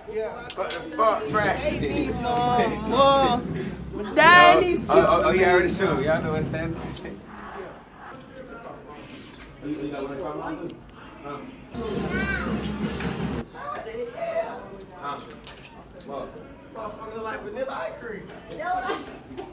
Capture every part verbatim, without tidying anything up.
Yeah. What the fuck, practice? Whoa. But that ain't these Oh, oh, oh, you already show. Y'all know what's happening. You got one from mine? Huh? Huh? What? Motherfucker like vanilla ice cream. No, that's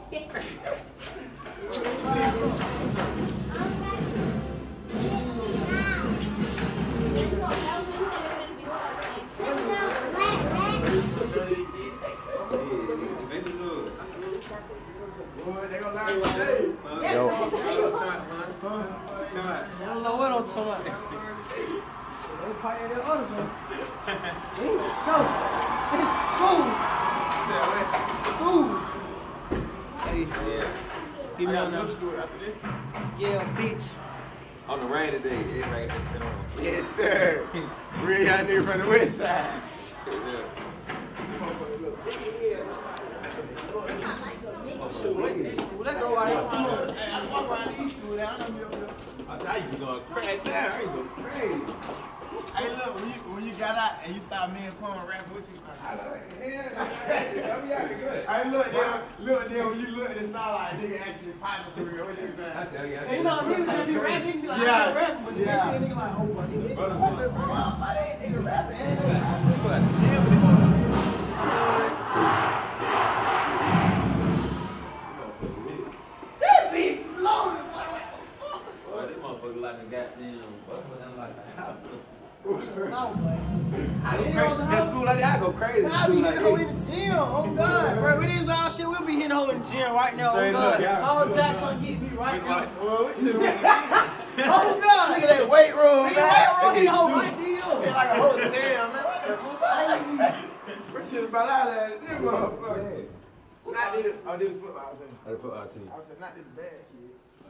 Boy, they gonna learn today. Yo. I don't know what I'm talking about. They probably the other one. Go. It's school. School. Hey. Yeah. Give me I on got that. school after this. Yeah, bitch. On the rainy day, everybody got that shit on. Yes, sir. Real young nigga from the west side. Yeah. Let's go right here. I walk around these schools down. I thought you was going crazy there. I ain't going crazy. Hey, look, when you, when you got out and you saw me and Quan rapping, what you thought? I love it. Yeah, good. Hey, look, then, look, then when you looked and saw like nigga actually popping for real, what you saying? I said, oh, yeah, I Hey, you know, niggas just be rapping, be like, Yeah. I'm rapping, but then Yeah. they see a nigga like, oh, my nigga, nigga, what the fuck? Why they nigga rapping? That be blowing, like, what the fuck? Boy, this motherfucker like a goddamn, what like a house. No, boy. I didn't Crazy. know In school like that, I go crazy. I be hitting hoe in the gym, oh God, bro. We didn't all shit, we'll be hitting hoe in the gym right now, oh Straight up, God. yeah. Call Jack, come get me right now. Well, we should have Oh God, Look at that weight room, nigga, man. right, bro, hitting hoe right there. It's like a hotel, man. What the fuck? We should have brought out that this motherfucker. Not did it, oh, did the football team. Oh, the football team. I was saying, not did the bad kid.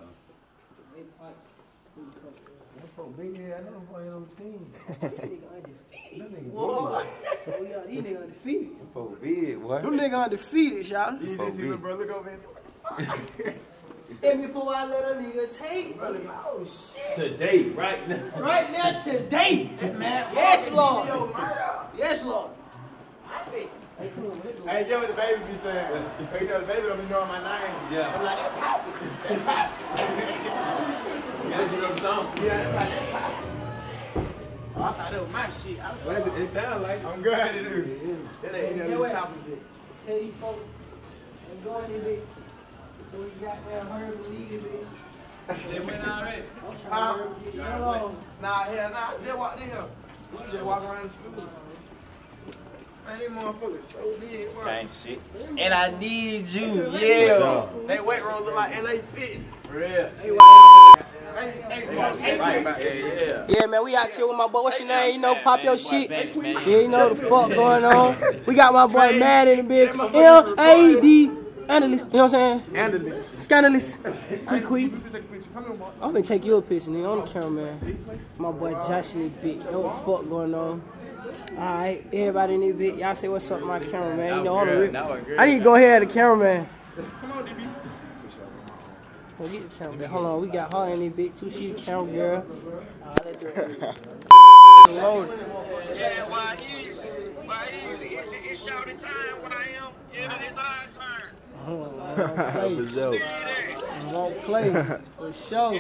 That folk big head, I know them folk on the team. That nigga undefeated. That nigga Whoa. Oh, yeah, these niggas undefeated. Them folk big, boy. Them niggas undefeated, y'all. You just see little bro look over and say, what the fuck? And before I let a nigga take, Brother, oh shit. Today, right now. right now, today. Man, Yes, fuck, Lord. D B Omerta. Yes, Lord. Hey, you know what the baby be saying? Hey, you know the baby don't be knowing my name. Yeah. I'm like, that Poppy. That Poppy. Yeah, you know the song? Yeah, that Poppy. Oh, I thought that was my shit. I was What is it? It sounds like I'm good at it, dude. That ain't no Yeah, little wait. chopper shit. Tell you folks, I'm going in there. So we got that herd to lead it. they went already. I'm trying to get it along. Nah, hell nah, I just walked in here. We just walk around the school. Man, these motherfuckers so big, bro. Ain't shit. And I need you, yeah. They weight roll look like L A Fit. For real. Hey, hey, Yeah, Yeah, man, we out here with my boy. What's your name? You know, pop your shit. Yeah, you know the fuck going on. We got my boy Mad in the bitch. L A D Analyst. You know what I'm saying? Analyst. Scandalous. Quick, quick. I'm gonna take you a picture, nigga, on the camera, man. My boy Josh in the bitch. Know what the fuck going on? Alright, everybody in the bitch. Y'all say what's up to my camera, man. You know, I'm the I need to go ahead at the camera, man. Come on, D B. Well, get the camera, man. Hold on, we got her in the bitch too. She the camera girl. Alright, let's do it. Loaded. Yeah, why easy? Why easy? It's, it's shouting time. Why I am? Yeah, it's our turn. Oh, I won't play. I won't play. For sure.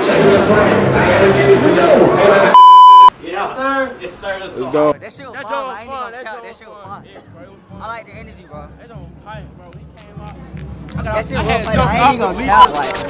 Yes, sir. Yes, sir. Let's go. That shit was That fun. joke I ain't was even fun. gonna That count. joke That shit was was fun. fun. Yes, bro, it was fun. I like the energy, bro. That don't pipe, bro. He came out. I That got, shit I was had fun. jumped I off ain't the even bleachers. gonna count. Like.